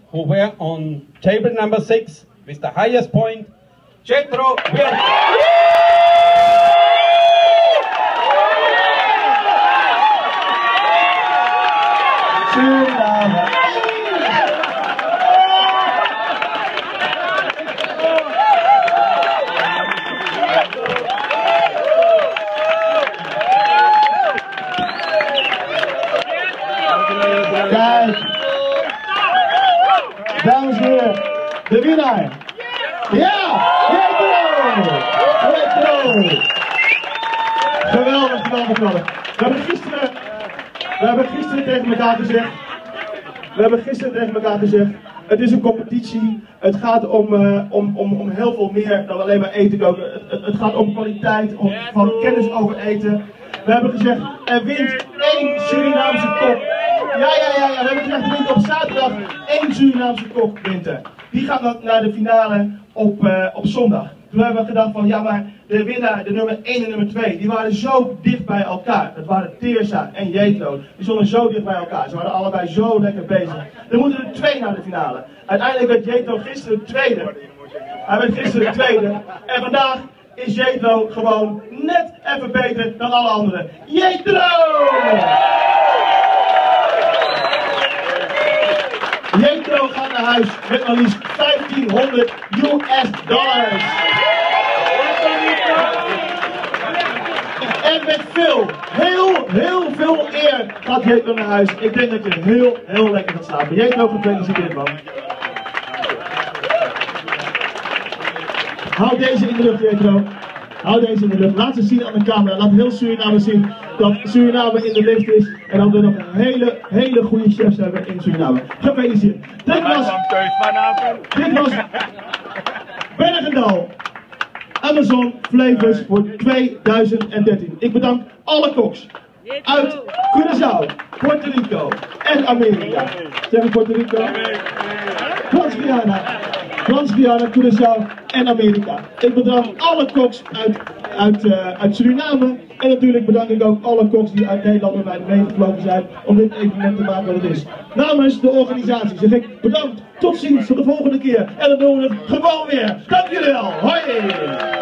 who were on table number 6 with the highest point, Jethro Wirth. Kijk, dames en heren, de winnaar. Ja, Jethro! Geweldig, geweldig, geweldig. We hebben gisteren tegen elkaar gezegd, het is een competitie. Het gaat om heel veel meer dan alleen maar eten koken. Het gaat om kwaliteit, om van kennis over eten. We hebben gezegd, er wint 1 Surinaamse kok. Ja, we hebben gezegd, er wint op zaterdag 1 Surinaamse kok wint er. Die gaat dan naar de finale op zondag. Toen hebben we gedacht van, ja maar de winnaar, de nummer 1 en nummer 2, die waren zo dicht bij elkaar. Dat waren Teersa en Jethro. Die stonden zo dicht bij elkaar. Ze waren allebei zo lekker bezig. Dan moeten er 2 naar de finale. Uiteindelijk werd Jethro gisteren tweede. Hij werd gisteren tweede. En vandaag is Jethro gewoon net even beter dan alle anderen. Jethro! Jethro gaat naar huis met maar liefst $1500. En met heel veel eer gaat Jethro naar huis. Ik denk dat je heel lekker gaat slapen. Jethro, gefeliciteerd man. Houd deze in de lucht, Jethro. Hou deze in de lucht. Laat ze zien aan de camera. Laat heel Suriname zien dat Suriname in de lift is. En dat we nog een hele goede chefs hebben in Suriname. Gefeliciteerd. Dit was Bergendal Amazon Flavors voor 2013. Ik bedank alle koks uit Curaçao, Puerto Rico en Amerika. Zeg ik Puerto Rico? Frans-Guyana, Curaçao en Amerika. Ik bedank alle koks uit Suriname. En natuurlijk bedank ik ook alle koks die uit Nederland met mij meegevlogen zijn om dit evenement te maken wat het is. Namens de organisatie zeg ik bedankt, tot ziens, tot de volgende keer. En dan doen we het gewoon weer. Dank jullie wel. Hoi!